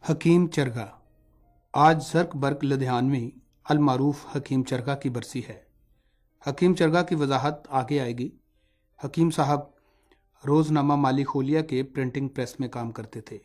حکیم چرگا آج زرق برق لدھیانوی المعروف حکیم چرگا کی برسی ہے۔ حکیم چرگا کی وضاحت آگے آئے گی۔ حکیم صاحب روزنامہ مالی خلیہ کے پرنٹنگ پریس میں کام کرتے تھے،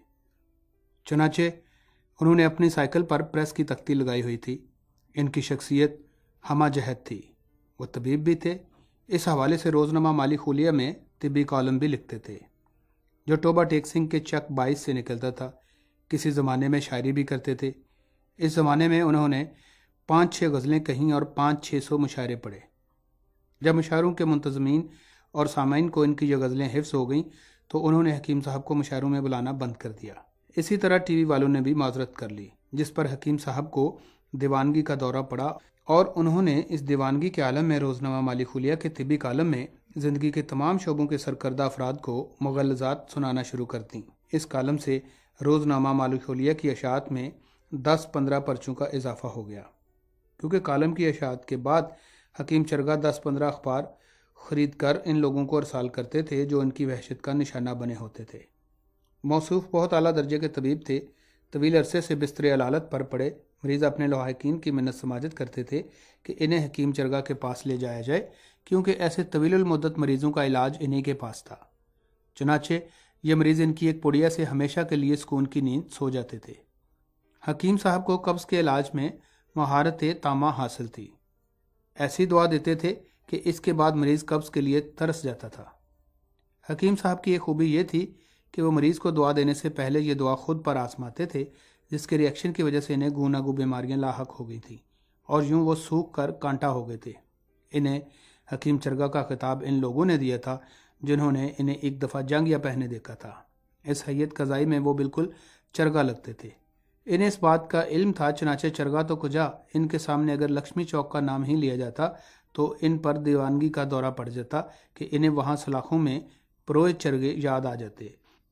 چنانچہ انہوں نے اپنی سائیکل پر پریس کی تختی لگائی ہوئی تھی۔ ان کی شخصیت ہمہ جہت تھی، وہ طبیب بھی تھے۔ اس حوالے سے روزنامہ مالی خلیہ میں طبی کالم بھی لکھتے تھے جو ٹوبہ ٹیک سنگھ کے چک 22 سے نکلتا تھا۔ کسی زمانے میں شاعری بھی کرتے تھے۔ اس زمانے میں انہوں نے 5-6 غزلیں کہیں اور 500-600 مشاعرے پڑھے۔ جب مشاعروں کے منتظمین اور سامعین کو ان کی یہ غزلیں حفظ ہو گئیں تو انہوں نے حکیم صاحب کو مشاعروں میں بلانا بند کر دیا۔ اسی طرح ٹی وی والوں نے بھی معذرت کر لی، جس پر حکیم صاحب کو دیوانگی کا دورہ پڑا اور انہوں نے اس دیوانگی کے عالم میں روزنامہ مالی خلیہ کے طبی کالم میں زندگی کے تمام شعبوں کے سرکردہ افراد کو مغلظات سنانا شروع کر دیں۔ اس کالم سے روزنامہ مالی خلیہ کی اشاعت میں 10-15 پرچوں کا اضافہ ہو گیا، کیونکہ کالم کی اشاعت کے بعد حکیم چرگا 10-15 اخبار خرید کر ان لوگوں کو ارسال کرتے تھے جو ان کی وحشت کا نشانہ بنے ہوتے تھے۔ موصوف بہت اعلیٰ درجے کے طبیب تھے۔ طویل عرصے سے بستر علالت پر پڑے مریض اپنے لواحقین کی منت سماجت کرتے تھے کہ انہیں حکیم چرگا کے پاس لے جایا جائے، کیونکہ ایسے طویل المدت مریضوں کا علاج انہی کے پاس تھا۔ چنانچہ یہ مریض ان کی ایک پڑیا سے ہمیشہ کے لیے سکون کی نیند سو جاتے تھے۔ حکیم صاحب کو قبض کے علاج میں مہارت تامہ حاصل تھی۔ ایسی دعا دیتے تھے کہ اس کے بعد مریض قبض کے لیے ترس جاتا تھا۔ حکیم صاحب کی ایک خوبی یہ تھی کہ وہ مریض کو دعا دینے سے پہلے یہ دعا خود پر آزماتے تھے، جس کے ریئیکشن کی وجہ سے انہیں گوناگو بیماریاں لاحق ہو گئی تھیں اور یوں وہ سوکھ کر کانٹا ہو گئے تھے۔ انہیں حکیم چرگا کا خطاب ان لوگوں نے دیا تھا جنہوں نے انہیں ایک دفعہ جنگ یا پہنے دیکھا تھا۔ اس حیت قضائی میں وہ بالکل چرگا لگتے تھے۔ انہیں اس بات کا علم تھا، چنانچہ چرگا تو کجا، ان کے سامنے اگر لکشمی چوک کا نام ہی لیا جاتا تو ان پر دیوانگی کا دورہ پڑ جاتا کہ انہیں وہاں سلاخوں میں پروئے چرگے یاد آ جاتے۔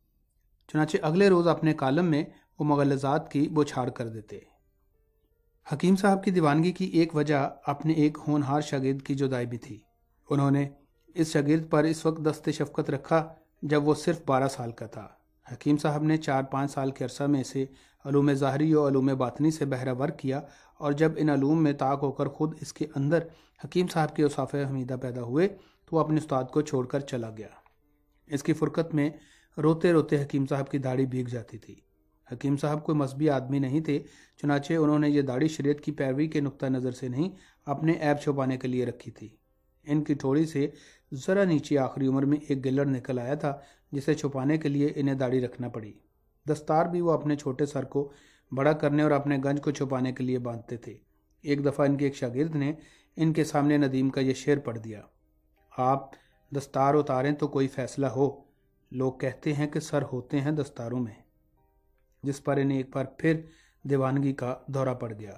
چنانچہ اگلے روز اپنے کالم میں وہ مغلظات کی بوچھاڑ کر دیتے۔ حکیم صاحب کی دیوانگی کی ایک وجہ اپنے ایک ہونہار شاگرد کی جدائی بھی تھی۔ انہوں نے اس شاگرد پر اس وقت دست شفقت رکھا جب وہ صرف 12 سال کا تھا۔ حکیم صاحب نے 4-5 سال کے عرصہ میں اسے علوم ظاہری و علوم باطنی سے بہرہ کیا، اور جب ان علوم میں طاق ہو کر خود اس کے اندر حکیم صاحب کے اوصاف حمیدہ پیدا ہوئے تو وہ اپنے استاد کو چھوڑ کر چلا گیا۔ اس کی فرقت میں روتے روتے حکیم صاحب کی داڑھی بھیگ جاتی تھی۔ حکیم صاحب کوئی مذہبی آدمی نہیں تھے، چنانچہ انہوں نے یہ داڑھی شریعت کی پیروی کے نقطہ نظر سے نہیں، اپنے عیب چھپانے کے لیے رکھی تھی۔ ان کی ٹھوڑی سے ذرا نیچے آخری عمر میں ایک گلڑ نکل آیا تھا، جسے چھپانے کے لیے انہیں داڑھی رکھنا پڑی۔ دستار بھی وہ اپنے چھوٹے سر کو بڑا کرنے اور اپنے گنج کو چھپانے کے لیے باندھتے تھے۔ ایک دفعہ ان کے ایک شاگرد نے ان کے سامنے ندیم کا یہ شعر پڑھ دیا: آپ دستار اتاریں تو کوئی فیصلہ ہو، لوگ کہتے ہیں کہ سر ہوتے ہیں دستاروں میں، جس پر انہیں ایک بار پھر دیوانگی کا دورہ پڑ گیا۔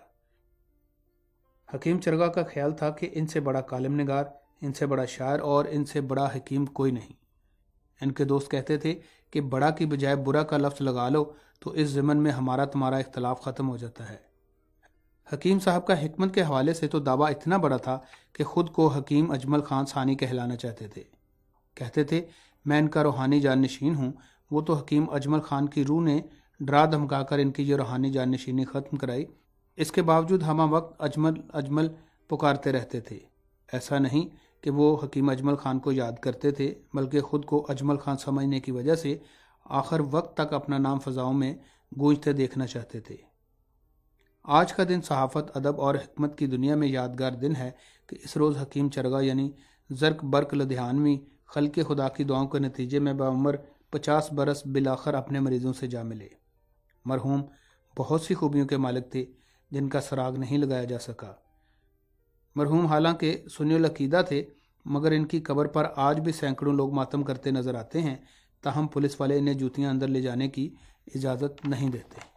حکیم چرگا کا خیال تھا کہ ان سے بڑا کالم نگار، ان سے بڑا شاعر اور ان سے بڑا حکیم کوئی نہیں۔ ان کے دوست کہتے تھے کہ بڑا کی بجائے برا کا لفظ لگا لو تو اس ضمن میں ہمارا تمہارا اختلاف ختم ہو جاتا ہے۔ حکیم صاحب کا حکمت کے حوالے سے تو دعویٰ اتنا بڑا تھا کہ خود کو حکیم اجمل خان ثانی کہلانا چاہتے تھے۔ کہتے تھے میں ان کا روحانی جانشین ہوں۔ وہ تو حکیم اجمل خان کی روح نے ڈرا دھمکا کر ان کی یہ روحانی جانشینی ختم کرائی۔ اس کے باوجود ہمہ وقت اجمل اجمل پکارتے رہتے تھے۔ ایسا نہیں کہ وہ حکیم اجمل خان کو یاد کرتے تھے، بلکہ خود کو اجمل خان سمجھنے کی وجہ سے آخر وقت تک اپنا نام فضاؤں میں گونجتے دیکھنا چاہتے تھے۔ آج کا دن صحافت، ادب اور حکمت کی دنیا میں یادگار دن ہے کہ اس روز حکیم چرگا یعنی زرق برق لدھیانوی خلق خدا کی دعاؤں کے نتیجے میں بعمر 50 برس بالآخر اپنے مریضوں سے جا ملے۔ مرحوم بہت سی خوبیوں کے مالک تھے جن کا سراغ نہیں لگایا جا سکا۔ مرحوم حالانکہ سنی العقیدہ تھے، مگر ان کی قبر پر آج بھی سینکڑوں لوگ ماتم کرتے نظر آتے ہیں، تاہم پولیس والے انہیں جوتیاں اندر لے جانے کی اجازت نہیں دیتے۔